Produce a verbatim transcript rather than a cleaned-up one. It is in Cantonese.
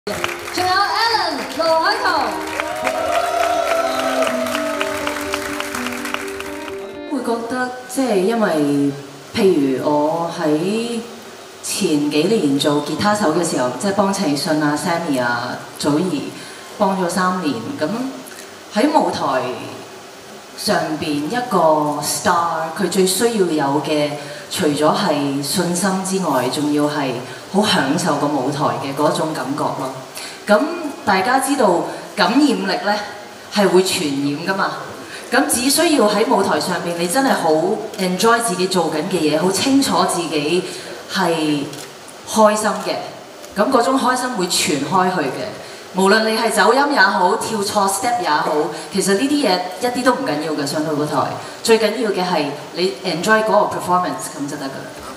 仲有 Alan 盧海彤， 會覺得即係因為譬如我喺前幾年做吉他手嘅時候，即係幫陳奕迅啊、Sammy 啊、祖兒幫咗三年，咁喺舞台上邊一個 star， 佢最需要有嘅，除咗係信心之外，仲要係好享受個舞台嘅嗰種感覺咯。咁大家知道感染力咧係會傳染噶嘛？咁只需要喺舞台上邊，你真係好 enjoy 自己做緊嘅嘢，好清楚自己係開心嘅，咁嗰種開心會傳開去嘅。無論你係走音也好，跳錯 step 也好，其實呢啲嘢一啲都唔緊要嘅，上到舞台最緊要嘅係你 enjoy 嗰個 performance 咁就得㗎啦。